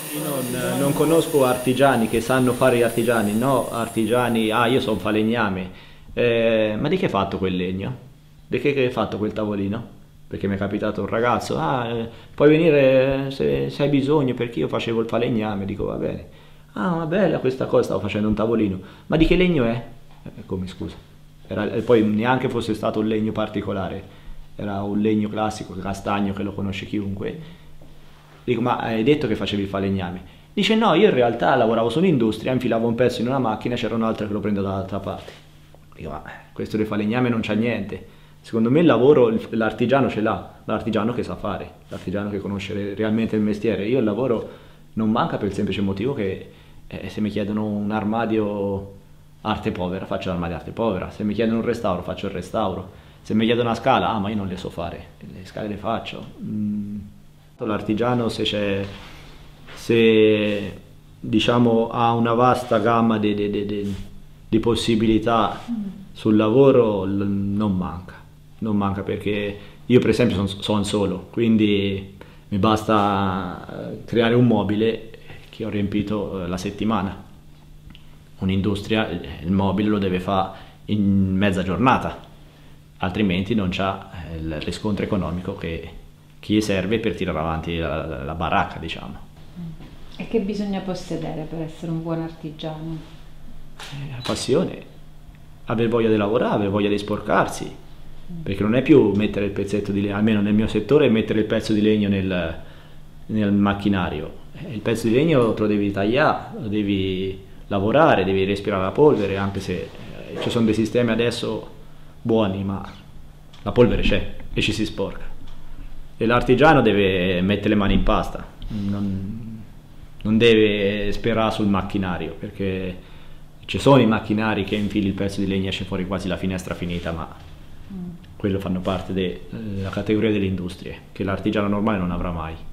Non conosco artigiani che sanno fare gli artigiani, no, artigiani, ah io sono falegname. Ma di che è fatto quel legno? Di che è fatto quel tavolino? Perché mi è capitato un ragazzo, puoi venire se hai bisogno perché io facevo il falegname, dico va bene. Ah, ma bella questa cosa, stavo facendo un tavolino. Ma di che legno è? Come scusa? E poi neanche fosse stato un legno particolare, era un legno classico, castagno che lo conosce chiunque. Dico, ma hai detto che facevi il falegname? Dice, no, io in realtà lavoravo su un'industria, infilavo un pezzo in una macchina e c'era un altro che lo prendeva dall'altra parte. Dico, ma questo del falegname non c'ha niente. Secondo me il lavoro, l'artigiano ce l'ha, l'artigiano che sa fare, l'artigiano che conosce realmente il mestiere. Io il lavoro non manca per il semplice motivo che se mi chiedono un armadio arte povera, faccio l'armadio arte povera. Se mi chiedono un restauro, faccio il restauro. Se mi chiedono una scala, ma io non le so fare, le scale le faccio. L'artigiano se diciamo ha una vasta gamma di possibilità sul lavoro non manca perché io per esempio sono solo, quindi mi basta creare un mobile che ho riempito la settimana. Un'industria il mobile lo deve fare in mezza giornata, altrimenti non c'ha il riscontro economico che gli serve per tirare avanti la baracca, diciamo. E che bisogna possedere per essere un buon artigiano? La passione, aver voglia di lavorare, aver voglia di sporcarsi, perché non è più mettere il pezzetto di legno, almeno nel mio settore, mettere il pezzo di legno nel macchinario. Il pezzo di legno te lo devi tagliare, lo devi lavorare, devi respirare la polvere, anche se ci sono dei sistemi adesso buoni, ma la polvere c'è e ci si sporca. E l'artigiano deve mettere le mani in pasta, non deve sperare sul macchinario, perché ci sono i macchinari che infili il pezzo di legno e esce fuori quasi la finestra finita, ma quello fanno parte della categoria delle industrie, che l'artigiano normale non avrà mai.